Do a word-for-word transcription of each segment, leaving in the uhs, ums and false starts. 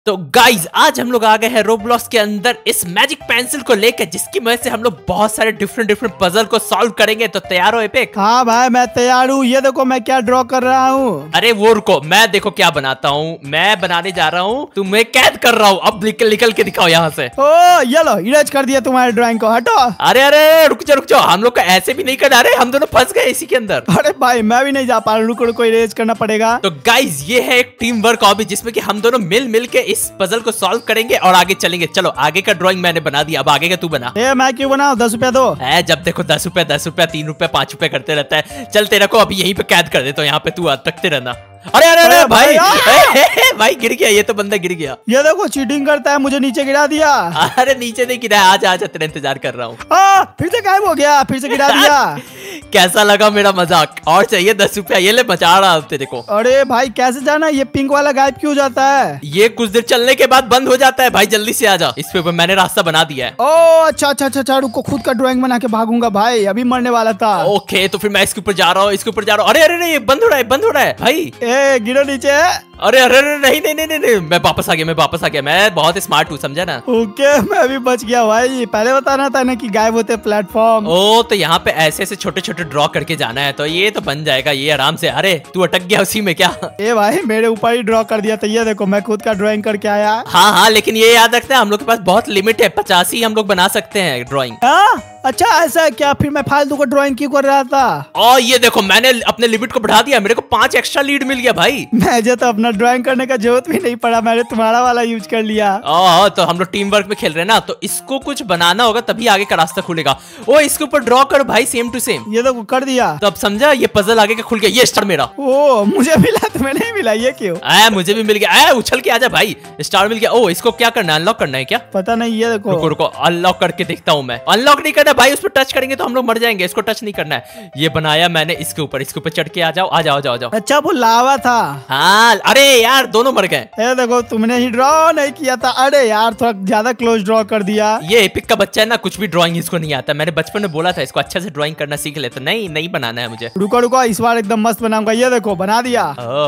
तो गाइज आज हम लोग आ गए हैं रोब्लॉक्स के अंदर इस मैजिक पेंसिल को लेकर, जिसकी मदद से हम लोग बहुत सारे डिफरेंट डिफरेंट पजल को सॉल्व करेंगे। तो तैयार हो एपिक? हाँ भाई मैं तैयार हूँ। ये देखो मैं क्या ड्रॉ कर रहा हूँ। अरे वो रुको, मैं देखो क्या बनाता हूँ। मैं बनाने जा रहा हूँ, तुम्हें कैद कर रहा हूँ। अब निकल निकल के दिखाओ यहाँ से। ओ ये लो इरेज कर दिया तुम्हारे ड्राइंग को, हटो। अरे अरे रुक जाओ रुक जाओ, हम लोग का ऐसे भी नहीं करना। अरे हम दोनों फंस गए इसी के अंदर। अरे भाई मैं भी नहीं जा पा रहा, रुको रुको इरेज करना पड़ेगा। तो गाइज ये है एक टीम वर्क हॉबी, जिसमें कि हम दोनों मिल मिल के इस पजल को सॉल्व करेंगे और आगे चलेंगे। चलो आगे का ड्राइंग मैंने बना दिया, अब आगे का तू बना। ए मैं क्यों बनाऊं? दस रुपया दो। है जब देखो दस रुपया दस रुपया तीन रुपया पांच रुपया करते रहता है। चलते रखो, अभी यहीं पे कैद कर देता हूँ। यहाँ पे तू तकते रहना। अरे अरे अरे भाई भाई, भाई गिर गया, ये तो बंदा गिर गया। ये देखो चीटिंग करता है, मुझे नीचे गिरा दिया। अरे नीचे नहीं गिरा, आजा आजा, तेरा इंतजार कर रहा हूँ। फिर से गायब हो गया, फिर से गिरा दिया। कैसा लगा मेरा मजाक? और चाहिए दस रुपया? ये ले बचा रहा हूँ तेरे को। अरे भाई कैसे जाना? ये पिंक वाला गायब क्यों जाता है? ये कुछ देर चलने के बाद बंद हो जाता है भाई। जल्दी से आजा, इस पे मैंने रास्ता बना दिया है। ओ अच्छा अच्छा अच्छा, रुको खुद का ड्राइंग बना के भागूंगा भाई, अभी मरने वाला था। ओके तो फिर मैं इसके ऊपर जा रहा हूँ, इसके ऊपर जा रहा हूँ। अरे अरे ये बंद हो रहा है, बंद हो रहा है भाई। ए गिरो नीचे। अरे अरे अरे नहीं नहीं नहीं नहीं, मैं वापस आ गया, मैं वापस आ गया। मैं बहुत स्मार्ट हूँ, समझा ना? ओके मैं भी बच गया भाई। पहले बताना था ना कि गायब होते प्लेटफॉर्म। ओ तो यहाँ पे ऐसे ऐसे छोटे छोटे ड्रॉ करके जाना है, तो ये तो बन जाएगा ये आराम से। अरे तू अटक गया उसी में क्या? ए भाई मेरे ऊपर ही ड्रॉ कर दिया था। ये देखो मैं खुद का ड्राइंग करके आया। हाँ हाँ, लेकिन ये याद रखना हम लोग के पास बहुत लिमिट है, पचास ही हम लोग बना सकते हैं ड्रॉइंग। अच्छा ऐसा है क्या? फिर मैं फालतू को ड्राइंग क्यों कर रहा था? और ये देखो मैंने अपने लिमिट को बढ़ा दिया, मेरे को पांच एक्स्ट्रा लीड मिल गया भाई। मुझे तो अपना ड्राइंग करने का जरूरत भी नहीं पड़ा, मैंने तुम्हारा वाला यूज कर लिया। ओ तो हम लोग टीम वर्क में खेल रहे हैं ना, तो इसको कुछ बनाना होगा तभी आगे का रास्ता खुलेगा। ओ इसके ऊपर ड्रॉ कर भाई, सेम टू सेम। ये देखो कर दिया। तो अब समझा, ये पजल आगे का खुल गया। ये स्टार मेरा। ओ मुझे मिला, तुम्हें नहीं मिला, ये क्यों? आ, मुझे भी मिल गया। आ, उछल के आजा भाई, स्टार मिल गया। ओ इसको क्या करना है? अनलॉक करना है क्या? पता नहीं। ये देखो रुको रुको, अनलॉक करके देखता हूँ मैं। अनलॉक नहीं करना भाई, उस पर टच करेंगे तो हम लोग मर जाएंगे। इसको टच नहीं करना है। ये बनाया मैंने इसके ऊपर, इसके ऊपर चढ़ के आ जाओ आ जाओ जाओ जाओ। अच्छा वो लावा था। हाँ अरे यार दोनों मर गए। ये देखो तुमने ही ड्रॉ नहीं किया था। अरे यार थोड़ा ज्यादा क्लोज ड्रॉ कर दिया। ये एपिक का बच्चा है ना, कुछ भी ड्राइंग इसको नहीं आता। मैंने बचपन में बोला था इसको अच्छे से ड्राइंग करना सीख ले, तो नहीं नहीं बनाना है मुझे। रुको रुको इस बार एकदम मस्त बनाऊंगा। ये देखो बना दिया।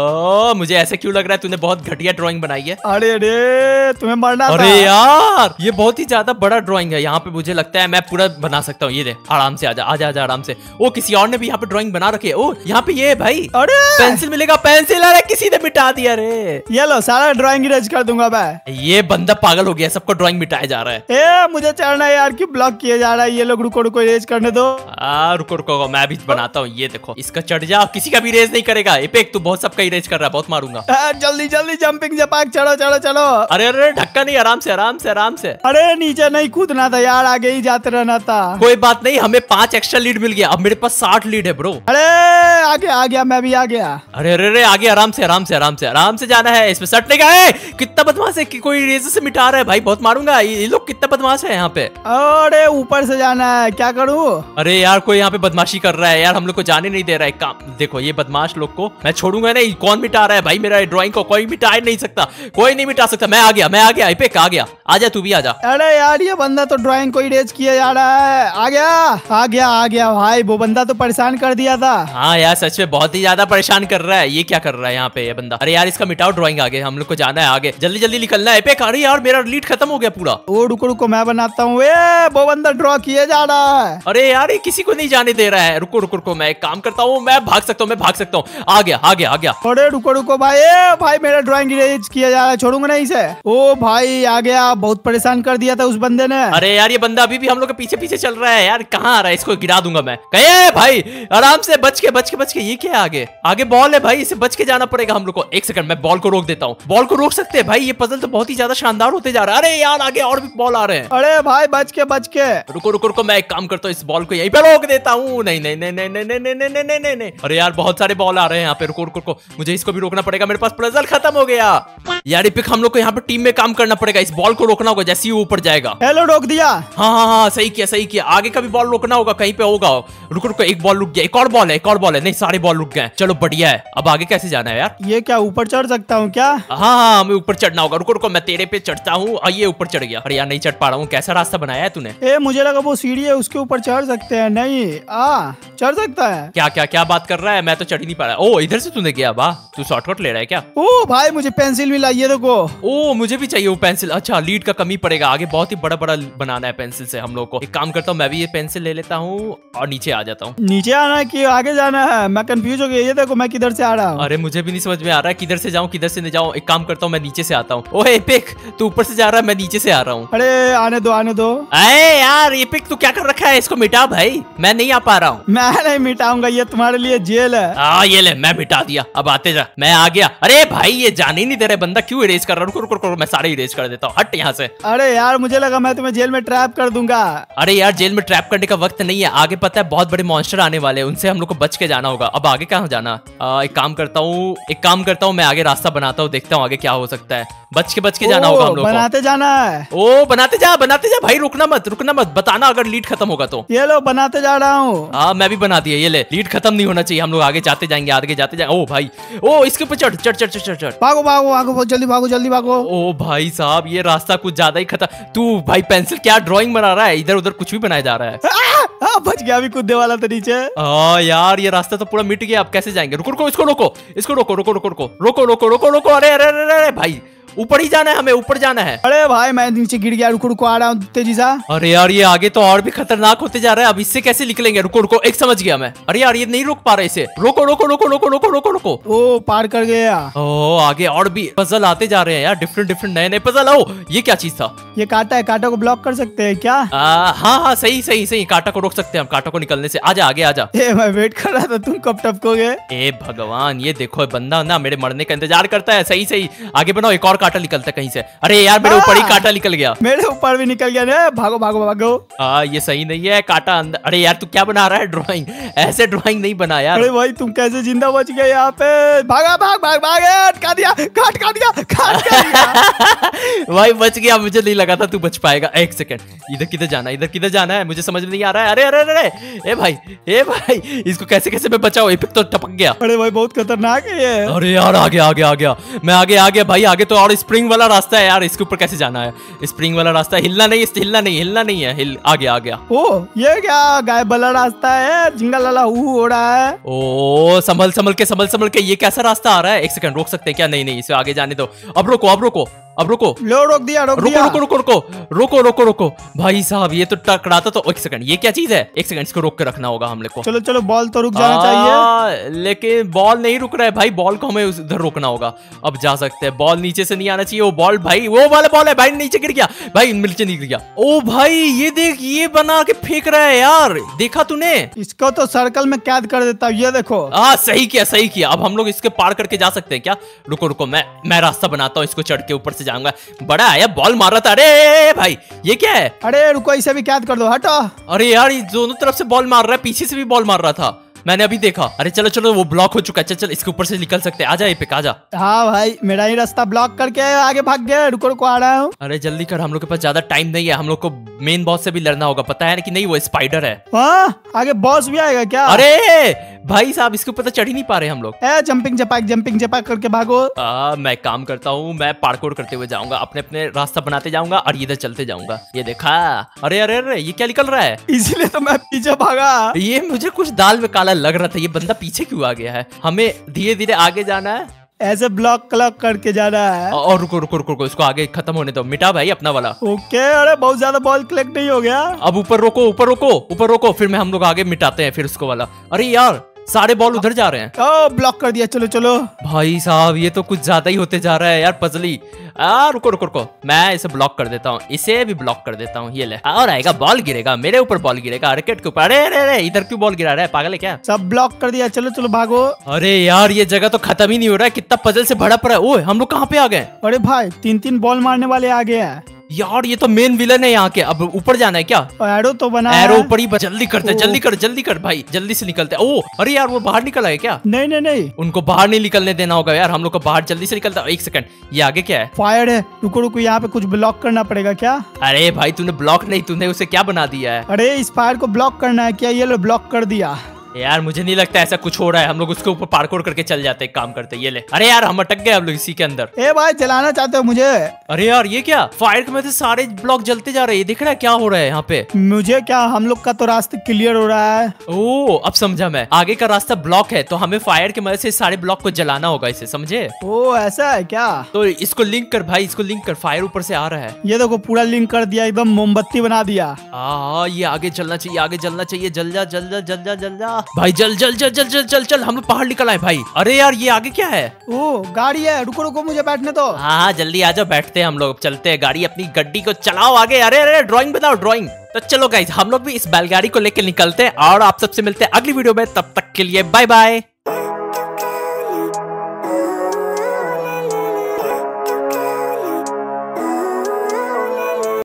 ओ मुझे ऐसे क्यों लग रहा है तूने बहुत घटिया ड्राइंग बनाई है? अरे अरे तुम्हें मरना था। अरे यार ये बहुत ही ज्यादा बड़ा ड्राइंग है। यहाँ पे मुझे लगता है मैं पूरा बना सकता हूँ। ये दे आराम से आजा आजा आजा आराम से। ओ किसी और ने भी यहाँ पे ड्राइंग बना रखी है। ओ यहाँ पे ये भाई अरे पेंसिल मिलेगा, पेंसिल। अरे किसी ने मिटा दिया रे। ये लो सारा ड्राइंग इरेज कर दूंगा मैं। ये बंदा पागल हो गया, सबको ड्राइंग मिटाया जा रहा है। ए मुझे चढ़ना है यार, क्यों ब्लॉक किया जा रहा है? ये लोग रुको रुको इरेज करने दो। आ, रुको रुको मैं भी बनाता हूँ। ये देखो इसका चढ़ जा, किसी का भी इरेज नहीं करेगा। एपिक तू बहुत सबका इरेज कर रहा है, बहुत मारूंगा। आ, जल्दी जल्दी जंपिंग जपाक चलो चलो चलो। अरे अरे ढक्का नहीं, आराम से आराम से आराम से। अरे नीचे नहीं कूदना था यार, आगे ही जाते रहना था। कोई बात नहीं, हमें पांच एक्स्ट्रा लीड मिल गया। अब मेरे पास साठ लीड है ब्रो। अरे आगे आ गया, मैं भी आ गया। अरे अरे अरे आगे आराम से आराम से आराम से आराम से जाना है। इसमें सटने का है। कितना बदमाश है कि कोई रेजर से मिटा रहा है भाई, बहुत मारूंगा। ये लोग कितना बदमाश है यहाँ पे। अरे ऊपर से जाना है, क्या करूँ? अरे यार कोई यहाँ पे बदमाशी कर रहा है यार, हम लोग को जाने नहीं दे रहा है। काम देखो ये बदमाश लोग को मैं छोड़ूंगा नहीं। कौन मिटा रहा है भाई मेरा ड्राइंग को? कोई मिटा नहीं सकता, कोई नहीं मिटा सकता। मैं आ गया मैं आ गया एपिक आ गया। आजा तू भी आजा। अरे यार ये बंदा तो ड्राइंग को इरेज किया जा रहा है। आ गया आ गया आ गया भाई, वो बंदा तो परेशान कर दिया था। हाँ यार सच में बहुत ही ज्यादा परेशान कर रहा है। ये क्या कर रहा है यहाँ पे ये बंदा? अरे यार इसका मिटाओ ड्राइंग, आगे हम लोग को जाना है आगे। जल्दी जल्दी निकलना है एपिक। अरे यार मेरा लीड खत्म हो गया पूरा। ओ रुको रुको मैं बनाता हूँ। वो बंदा ड्रॉ किए जा रहा है। अरे यार ये किसी को नहीं जाने दे रहा है। रुको रुको रुको मैं एक काम करता हूँ, मैं भाग सकता हूँ मैं भाग सकता हूँ। आ गया आ गया आ गया। अरे रुको रुको भाई, ए भाई मेरा ड्राइंग इरेज किया जा रहा है, छोड़ूंगा नहीं इसे। ओ भाई आ गया, बहुत परेशान कर दिया था उस बंदे ने। अरे यार ये बंदा अभी भी हम लोग के पीछे पीछे चल रहा है यार। कहाँ आ रहा है? इसको गिरा दूंगा मैं। कहे भाई आराम से बच के बच के बच के। ये क्या है? आगे आगे बॉल है भाई, इसे बच के जाना पड़ेगा हम लोग को। एक सेकंड मैं बॉल को रोक देता हूँ। बॉल को रोक सकते हैं भाई, ये पजल तो बहुत ही ज्यादा शानदार होते जा रहा है। अरे यार आगे और भी बॉल आ रहे हैं। अरे भाई बच के बच के। रुको रुको रुको मैं एक काम करता हूँ, इस बॉल को यहीं पे रोक देता हूँ। नहीं नहीं नहीं नहीं नहीं नहीं नहीं नहीं नहीं नहीं नहीं। अरे यार बहुत सारे बॉल आ रहे हैं यहाँ पे। रुको रुको रुको मुझे इसको भी रोकना पड़ेगा, मेरे पास पजल खत्म हो गया यार। एपिक हम लोग को यहाँ पे टीम में काम करना पड़ेगा, इस बॉल को रोकना होगा जैसे ही ऊपर जाएगा। हेलो रोक दिया। हाँ हाँ हाँ सही किया सही किया। आगे का भी बॉल रोकना होगा, कहीं पे होगा। रुको रुको एक बॉल रुक गया, एक और बॉल है एक और बॉल है। नहीं सारे बॉल रुक गए। चलो बढ़िया है। अब आगे कैसे जाना है यार? ये क्या ऊपर चढ़ सकता हूँ क्या? हाँ हाँ हमें ऊपर चढ़ना होगा। रुको रुको मैं तेरे पे चढ़ता हूँ। ये ऊपर चढ़ गया। अरे यार नहीं चढ़ पा रहा हूँ। कैसा रास्ता बनाया है तूने? ए मुझे लगा वो सीढ़ी है उसके ऊपर चढ़ सकते हैं। नहीं आ चढ़ सकता है। क्या क्या क्या बात कर रहा है? मैं तो चढ़ ही नहीं पा रहा। ओ इधर से तूने गया? वाह तू शॉर्टकट ले रहा है क्या? ओ भाई मुझे पेंसिल मिला, ये देखो। ओ मुझे भी चाहिए वो पेंसिल। अच्छा लीड का कमी पड़ेगा आगे, बहुत ही बड़ा बड़ा बनाना है पेंसिल से हम लोग को। एक काम करता हूँ मैं भी ये पेंसिल ले लेता हूँ और नीचे आ जाता हूँ। नीचे आना है कि आगे जाना है? मैं कंफ्यूज हो गया। ये देखो मैं किधर से आ रहा हूँ। अरे मुझे भी नहीं समझ में आ रहा है किधर से जाऊँ किधर से नहीं जाऊँ। एक काम करता हूँ मैं नीचे से आता हूँ। ओए एपिक तू ऊपर से जा रहा है, मैं नीचे से आ रहा हूँ। अरे आने दो आने दो। अरे यार एपिक तू क्या कर रखा है? इसको मिटा भाई, मैं नहीं आ पा रहा हूँ। मैं नहीं मिटाऊंगा, ये तुम्हारे लिए जेल है। आ ये ले मैं मिटा दिया। अब आते जा, मैं आ गया। अरे भाई ये जाने ही नहीं दे रहे बंदा, क्यों इरेज कर रहा? रुको रुको रुको मैं सारे इरेज कर देता हूँ। हट यहाँ से। अरे यार मुझे लगा मैं तुम्हें जेल में ट्रैप कर दूंगा। अरे यार जेल में ट्रैप करने का वक्त नहीं है। आगे पता है बहुत बड़े मॉन्स्टर आने वाले हैं, उनसे हम लोग को बच के जाना होगा। अब आगे कहाँ जाना? आ, एक काम करता हूँ एक काम करता हूँ मैं आगे रास्ता बनाता हूँ, देखता हूँ आगे क्या हो सकता है। बच के बच के जाना होगा हम लोग को। बनाते जाना है। ओ बनाते जा बनाते जा भाई, रुकना मत रुकना मत। बताना अगर लीड खत्म होगा तो। ये लो बनाते जा रहा हूँ। हाँ मैं भी बना दिया। ये ले लीड खत्म नहीं होना चाहिए, हम लोग आगे जाते जाएंगे आगे जाते जाएंगे। ओ भाई ओ इसके ऊपर चढ़ चढ़ चढ़ चढ़ चढ़। भागो भागो भागो बहुत जल्दी भागो जल्दी भागो। ओ भाई साहब ये रास्ता कुछ ज्यादा ही खतरा। तू भाई पेंसिल क्या ड्राइंग बना रहा है? इधर उधर कुछ भी बनाया जा रहा है। आ, आ, बच गया, अभी कूदने वाला था नीचे। हाँ यार ये रास्ता तो पूरा मिट गया। अब कैसे जाएंगे? रुको रुको इसको रोको इसको रोको रोको रोको रोको रोको रोको रोको रोको। अरे अरे अरे अरे भाई ऊपर ही जाना है, हमें ऊपर जाना है। अरे भाई मैं नीचे गिर गया। रुको रुको आ रहा हूँ तेजी सा। अरे यार ये आगे तो और भी खतरनाक होते जा रहा है। अब इससे कैसे निकलेंगे? रुको रुको एक समझ गया मैं। अरे यार ये नहीं रुक पा रहे इसे। रोको रोको रोको रोको रोको रोको रोको। ओ पार कर गया। ओ आगे और भी पजल आते जा रहे हैं यार, डिफरेंट डिफरेंट नए नए पजल। ओ ये क्या चीज था? ये कांटा है, कांटा को ब्लॉक कर सकते हैं क्या? आ, हाँ हाँ सही सही सही, कांटा को रोक सकते हैं हम, कांटा को निकलने से। आजा आगे आजा। ए मैं वेट कर रहा था, तुम कब टपकोगे? ए भगवान ये देखो बंदा ना मेरे मरने का इंतजार करता है। सही सही आगे बनाओ, एक और कांटा निकलता है कहीं से। अरे यार मेरे ऊपर ही कांटा निकल गया। मेरे ऊपर भी निकल गया। ना भागो भागो भागो। आ, ये सही नहीं है कांटा अंदर। अरे यार तू क्या बना रहा है? ड्राइंग ऐसे ड्राइंग नहीं बना यार। अरे भाई तुम कैसे जिंदा बच गए यहाँ पे? भागा भाग भाग भाग काट दिया काट काट दिया काट कर दिया। भाई बच गया, मुझे नहीं लगा था तू बच पाएगा। एक सेकंड इधर किधर जाना है? इधर किधर जाना है? मुझे समझ में नहीं आ रहा है। अरे अरे अरे ए भाई ए भाई इसको कैसे कैसे मैं बचाऊं? एपिक तो टपक गया। अरे भाई बहुत खतरनाक है ये। अरे यार आगे आगे आ गया मैं, आगे आ गया भाई। आगे तो और स्प्रिंग वाला रास्ता है यार, इसके ऊपर कैसे जाना है? स्प्रिंग वाला रास्ता हिलना नहीं हिलना नहीं हिलना नहीं है। हिल आगे आ गया। ओ ये क्या गायब वाला रास्ता है? जिंगा लाला हु हो रहा है। ओ संभल संभल के संभल संभल के। ये कैसा रास्ता आ रहा है? एक सेकंड रोक सकते हैं क्या? नहीं नहीं इसे आगे जाने दो। अब रोको अब रोको अब रुको। लो रोक दिया रोक रुको दिया। रुको रुको रुको रुको रुको रुको भाई साहब ये तो टकराता तो। एक सेकंड ये क्या चीज है? एक सेकंड इसको रोक के रखना होगा हम लोग को। चलो चलो बॉल तो रुक जाना चाहिए। लेकिन बॉल नहीं रुक रहा है भाई, बॉल को हमें उधर रोकना होगा। अब जा सकते हैं। बॉल नीचे से नहीं आना चाहिए। वो बॉल भाई वो वाला बॉल है भाई, नीचे गिर गया भाई, नीचे गिर गया। ओ भाई ये देख ये बना के फेंक रहा है यार, देखा तूने? इसको तो सर्कल में कैद कर देता हूँ। ये देखो। हाँ सही किया सही किया। अब हम लोग इसके पार करके जा सकते हैं क्या? रुको रुको मैं मैं रास्ता बनाता हूँ, इसको चढ़ के ऊपर से जाऊंगा। बड़ा आया बॉल मार रहा था। अरे भाई ये क्या है? अरे रुको इसे भी कैद कर दो, हटो। अरे यार ये दोनों तरफ से बॉल मार रहा है, पीछे से भी बॉल मार रहा था, मैंने अभी देखा। अरे चलो चलो वो ब्लॉक हो चुका है। चल चल इसके ऊपर से निकल सकते हैं। आजा एपिक आजा। हाँ भाई मेरा ही रास्ता ब्लॉक करके आगे भाग गया। रुको रुको आ रहा हूँ। अरे जल्दी कर, हम लोग के पास ज्यादा टाइम नहीं है। हम लोग को मेन बॉस से भी लड़ना होगा, पता है ना कि नहीं? वो स्पाइडर है। हाँ आगे बॉस भी आएगा क्या? अरे भाई साहब इसके ऊपर तो चढ़ ही नहीं पा रहे हम लोग। ए जंपिंग जपाक जंपिंग जपाक करके भागो। आ, मैं काम करता हूँ, मैं पार्कोर करते हुए जाऊंगा, अपने अपने रास्ता बनाते जाऊंगा और इधर चलते जाऊंगा। ये देखा? अरे अरे अरे ये क्या निकल रहा है? इसीलिए तो मैं पीछे भागा। ये मुझे कुछ दाल में काला लग रहा था। ये बंदा पीछे क्यों आ गया है? हमें धीरे धीरे आगे जाना है, ऐसे ब्लॉक क्लॉक करके जाना है। और रुको रुको रुको रुको इसको आगे खत्म होने दो। मिटा भाई अपना वाला। ओके। अरे बहुत ज्यादा बॉल कलेक्ट नहीं हो गया। अब ऊपर रोको ऊपर रोको ऊपर रोको, फिर मैं हम लोग आगे मिटाते हैं फिर उसको वाला। अरे यार सारे बॉल उधर जा रहे हैं। ओ ब्लॉक कर दिया। चलो चलो भाई साहब ये तो कुछ ज्यादा ही होते जा रहा है यार पजली। आ रुको रुको रुको मैं इसे ब्लॉक कर देता हूँ, इसे भी ब्लॉक कर देता हूँ। ये ले और आएगा बॉल गिरेगा मेरे ऊपर, बॉल गिरेगा रैकेट के ऊपर। अरे अरे अरे इधर क्यों बॉल गिरा रहा है? पागल है क्या? सब ब्लॉक कर दिया। चलो चलो भागो। अरे यार ये जगह तो खत्म ही नहीं हो रहा है, कितना पजल से भरा पड़ा है। ओए हम लोग कहाँ पे आ गए? अरे भाई तीन तीन बॉल मारने वाले आ गए हैं यार। ये तो मेन विलन है यहाँ के। अब ऊपर जाना है क्या? एरो तो बना एरो है। ऊपर ही। जल्दी करते जल्दी कर जल्दी कर भाई, जल्दी से निकलते। ओ अरे यार वो बाहर निकल आए क्या? नहीं नहीं नहीं उनको बाहर नहीं निकलने देना होगा यार, हम लोग को बाहर जल्दी से निकलता। एक सेकंड ये आगे क्या है? फायर है। रुको रुको यहाँ पे कुछ ब्लॉक करना पड़ेगा क्या? अरे भाई तूने ब्लॉक नहीं, तूने उसे क्या बना दिया है? अरे इस फायर को ब्लॉक करना है क्या? ये लो ब्लॉक कर दिया। यार मुझे नहीं लगता ऐसा कुछ हो रहा है, हम लोग उसके ऊपर पार्कोर करके चल जाते हैं, काम करते ये ले। अरे यार हम अटक गए हम लोग इसी के अंदर। ए भाई जलाना चाहते हो मुझे? अरे यार ये क्या, फायर की वजह से सारे ब्लॉक जलते जा रहे हैं, दिख रहा है क्या हो रहा है यहाँ पे? मुझे क्या, हम लोग का तो रास्ता क्लियर हो रहा है। ओ अब समझा मैं, आगे का रास्ता ब्लॉक है तो हमें फायर की मदद से सारे ब्लॉक को जलाना होगा इसे, समझे? ओ ऐसा है क्या? तो इसको लिंक कर भाई, इसको लिंक कर, फायर ऊपर से आ रहा है। ये देखो पूरा लिंक कर दिया, एकदम मोमबत्ती बना दिया। हाँ ये आगे चलना चाहिए, आगे चलना चाहिए, जल जा जल जा जल जा जल जा भाई, जल जल जल जल जल चल चल, हम लोग पहाड़ निकल आए भाई। अरे यार ये आगे क्या है? ओ गाड़ी है, रुको रुको मुझे बैठने दो। हाँ हाँ जल्दी आ जाओ, बैठते हैं हम लोग, चलते हैं, गाड़ी अपनी गड्डी को चलाओ आगे। अरे अरे ड्राइंग बताओ ड्राइंग। तो चलो गाइस हम लोग भी इस बैलगाड़ी को लेकर निकलते हैं और आप सबसे मिलते हैं अगली वीडियो में, तब तक के लिए बाय बाय।